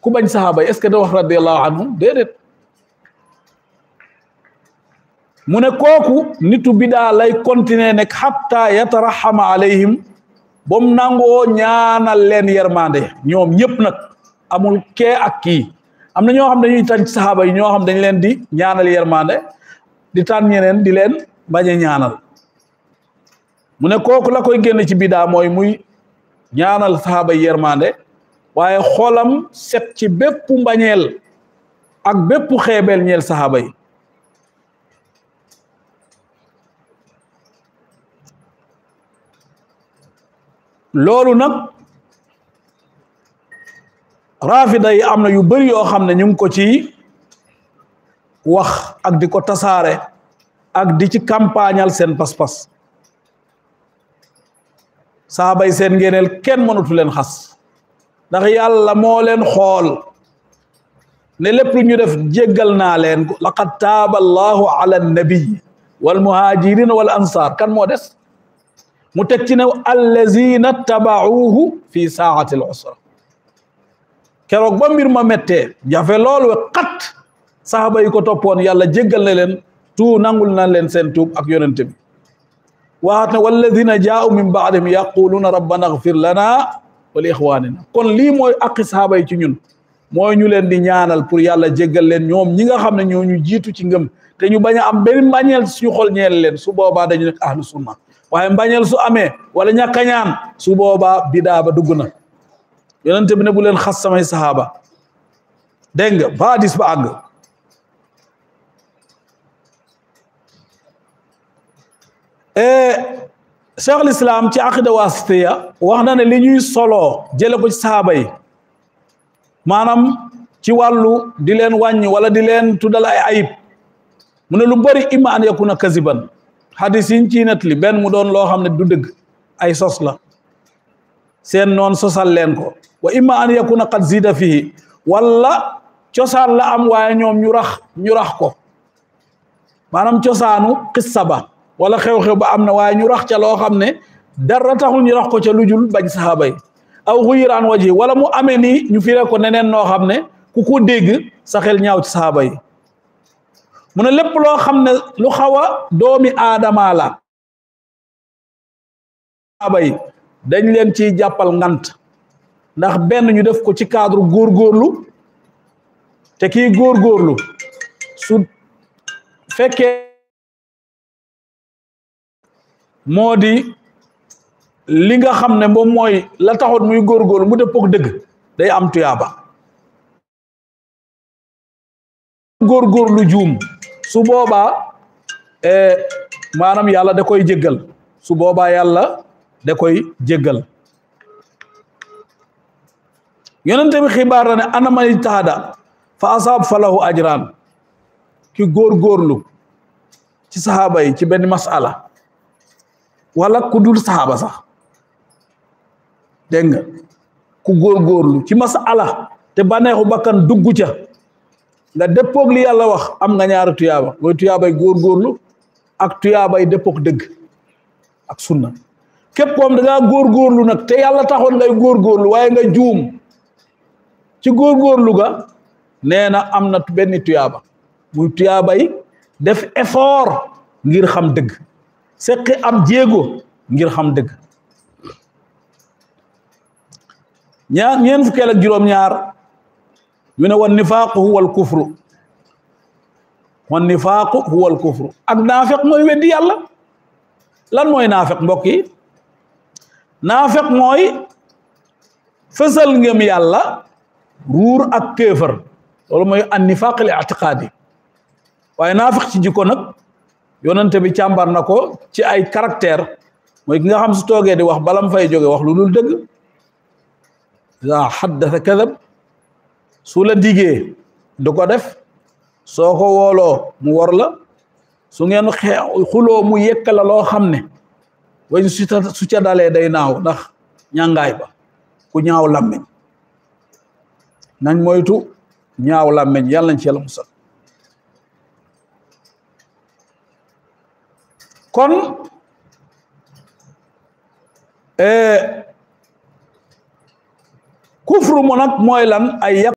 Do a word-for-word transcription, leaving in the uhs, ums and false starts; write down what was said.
ku bañ saxaaba yi est-ce que da wax radiyallahu anhum déedéet mu ne kooku nitu bidaa lay continuer nekk hatta yatarahama alayhim bam nangoo ñaanal leen yermande ñoom ñëpp nag amul kee ak kii am na ñoo xam dañuy tànn saxaaba yi ñoo xam dañ leen di ñaanal yermande di tànn ñeneen di leen bañ a ñaanal mu ne kooku la koy génn ci bidaa mooy muy ñaanal saxaaba yi yermande waaye xolam set ci bépp mbañeel ak bépp xeebeel ñeel saxaaba yi loolu nag rafida yi am na yu bari yoo xam ne ñu ngi ko ci wax ak di ko tasaare ak di ci campagnal seen pas-pas saxaaba yi seen ngeeneel kenn mënatu leen xas ndax yàlla moo leen xool ne lépp lu ñu def jéggal naa leen ko laqad taaba allahu ala nabiy wal muhajirin wal ansar kan moo des mu teg ci ne allazina tabauhu fi saati al usra keroog ba mbir ma mettee jafe lool we xat saxaaba yi ko toppoon yàlla jéggal na leen tuu nangul na leen seen tuub ak yonente bi waxaat ne walladina jaau min baadihim yaquluna rabbana agfir lana wa li ixwanina kon lii mooy aqi saxaaba yi ci ñun mooy ñu leen di ñaanal pour yàlla jéggal leen ñoom ñi nga xam ne ñoo ñu jiitu ci ngëm te ñu bañ a am benn mbañeel suñu xol ñeel leen su boobaa dañu nekk ahlu sunna waaye mbañeel su amee wala ñàkk a ñaan su boobaa bidaa ba dugg na yonente bi ne bu leen xas samay saxaaba dégg nga ba hadis ba àgg cheikh al islam ci aqida wasitiya wax na ne li ñuy soloo jële ko ci saxaaba yi maanaam ci wàllu di leen wàññi wala di leen tuddal ay ayib mu ne lu bari imma an yakuna kaziban hadis yiñ ci nettali benn mu doon loo xam ne du dëgg ay sos la seen noon sosal leen ko wa imma an yakuna qad zida fihi wala cosaan la am waaye ñoom ñu rax ñu rax ko maanaam cosaanu qissa ba wala xew-xew ba am na waaye ñu rax ca loo xam ne dara taxul ñu rax ko ca lujul bañ saxaaba yi aw xuyiraan waji wala mu amee nii ñu firee ko neneen noo xam ne ku ko dégg sa xel ñaaw ci saxaaba yi mu ne lépp loo xam ne lu xaw a doomi aadama la saxaaba yi dañ leen ciy jàppal ngant ndax benn ñu def ko ci cadre góorgóorlu te kii góorgóorlu su fekkee moo di li nga xam ne moom mooy la taxoon muy góorgóorlu mu dëppook dëgg day am tuyaaba góorgóorlu juum su boobaa maanaam yàlla da koy jéggal su boobaa yàlla da koy jéggal yonente bi xibaar na ne ana man ijtahada fa asaab falahu ajran ki góorgóorlu ci saxaaba yi ci benn masala wala ku dul saxaaba sax dégg nga ku góorgóorlu ci masala te baneexu bakkan dugg ca nga dëppoog li yàlla wax am nga ñaari tuyaaba mooy tuyaabay góorgóorlu ak tuyaabay dëppoog dëgg ak sunna képp koom da ngaa góorgóorlu nag te yàlla taxoon ngay góorgóorlu waaye nga juum ci góorgóorlu ga nee na am na benn tuyaaba muy tuyaabay def effort ngir xam dëgg seqi am jéego ngir xam dëgg ñaar ñeen fukkeel ak juróom-ñaar ñu ne wan nifaaqu huwa al kufru wan nifaaqu huwa al kufru ak naafeq mooy weddi yàlla lan mooy naafeq mbokk yi naafeq mooy fësal ngëm yàlla ruur ak kéefër loolu mooy an nifaaq al i'tiqaadi waaye naafeq ci jikko nag yonente bi càmbar na ko ci ay caractère mooy ki nga xam su toogee di wax balam fay jóge wax lu dul dëgg iza haddatha kadhab su la digee du ko def soo ko wooloo mu wor la su ngeen xuloo mu yekka la loo xam ne wañ su ca dalee day naaw ndax ñàngaay ba ku ñaaw làmmiñ nañ moytu ñaaw làmmiñ yàlla nañ ci yàlla musal kon kufru mu nag mooy lan ay